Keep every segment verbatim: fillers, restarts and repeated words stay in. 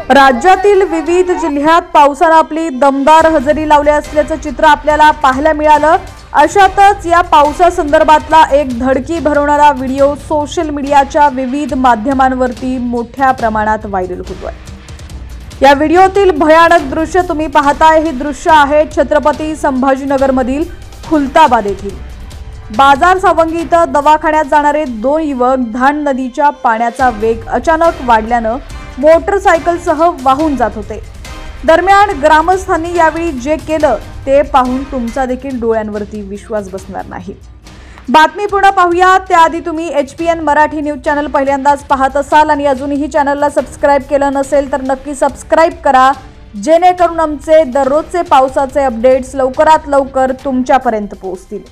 राज्यातील विविध जिल्ह्यात पावसाने आपली दमदार हजेरी लावली असल्याचं चित्र आपल्याला पाहायला मिळालं। अशातच या पावसासंदर्भातला एक धडकी भरवणारा व्हिडिओ सोशल मीडियाच्या विविध माध्यमांवरती मोठ्या प्रमाणात व्हायरल होतोय। या व्हिडिओतील भयानक दृश्य तुम्ही पाहताय हे दृश्य आहे छत्रपती संभाजीनगर मधील खुलताबाद येथील। बाजार सावंगी इथं दवाखान्यात जाणारे दोन युवक धान नदीच्या पाण्याचा वेग अचानक वाढल्यानं मोटरसायकलसह वाहून जात होते। दरम्यान ग्रामस्थांनी यावेळी जे केलं ते पाहून तुमचा देखील डोळ्यांवरती विश्वास बसणार नाही। बातमी पूर्ण पाहूया त्याआधी तुम्ही H P N Marathi news channel पहिल्यांदाच पाहत असाल आणि अजूनही चॅनलला सबस्क्राइब केलं नसेल तर नक्की सबस्क्राइब करा, जेणेकरून आमचे दररोजचे पावसाचे अपडेट्स लवकरात लवकर तुमच्यापर्यंत पोहोचतील।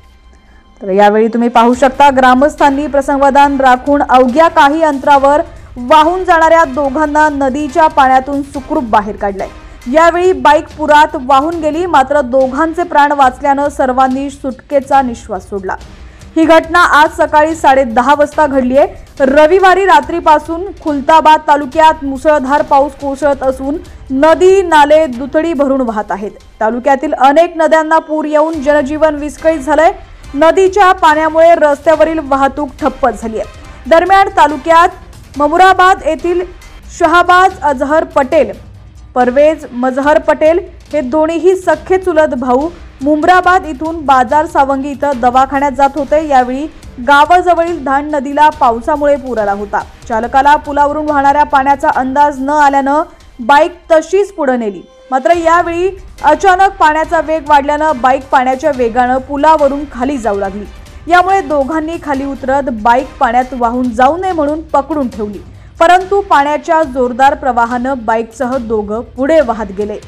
तर यावेळी तुम्ही पाहू शकता ग्रामस्थांनी प्रसंगवधान राखून अवघ्या काही अंतरावर वाहून जाणाऱ्या दोघांना नदीच्या पाण्यातून सुखरूप बाहेर काढले। यावेळी बाईक पुरात वाहून गेली, मात्र दोघांचे प्राण वाचल्यानं सर्वांनी सुटकेचा निश्वास सोडला। ही घटना आज सकाळी साडे दहा वाजता घडली आहे। रविवारी रात्रीपासून खुलताबाद तालुक्यात मुसळधार पाऊस कोसळत असून नदी नाले दुथडी भरून वाहत आहेत। तालुक्यातील अनेक नद्यांना पूर येऊन जनजीवन विस्कळीत झालंय। नदीच्या पाण्यामुळे रस्त्यावरील वाहतूक ठप्प झाली आहे। दरम्यान तालुक्यात ममुराबाद येथील शहाबाज अजहर पटेल, परवेज मजहर पटेल हे दोन्हीही सख्खे चुलत भाऊ मुमराबाद इथून बाजार सावंगी इथं दवाखान्यात जात होते। यावेळी गावाजवळील धान नदीला पावसामुळे पूर आला होता। चालकाला पुलावरून वाहणाऱ्या पाण्याचा अंदाज न आल्यानं बाईक तशीच पुढे नेली, मात्र यावेळी अचानक पाण्याचा वेग वाढल्यानं बाईक पाण्याच्या वेगानं पुलावरून खाली जाऊ लागली। यामुळे दोघांनी खाली उतरत बाईक पाण्यात वाहून जाऊ नये म्हणून पकडून ठेवली, परंतु पाण्याच्या जोरदार प्रवाहानं बाईकसह दोघं पुढे वाहत गेले।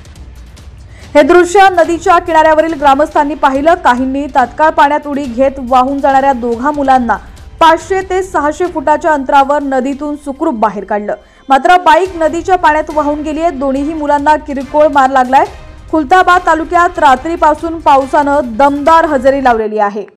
हे दृश्य नदीच्या किनाऱ्यावरील ग्रामस्थांनी पाहिलं। काहींनी तात्काळ पाण्यात उडी घेत वाहून जाणाऱ्या दोघा मुलांना पाचशे ते सहाशे फुटाच्या अंतरावर नदीतून सुखरूप बाहेर काढलं, मात्र बाईक नदीच्या पाण्यात वाहून गेली आहे। दोन्ही मुलांना किरकोळ मार लागलाय। खुलताबाद तालुक्यात रात्रीपासून पावसानं दमदार हजेरी लावलेली आहे।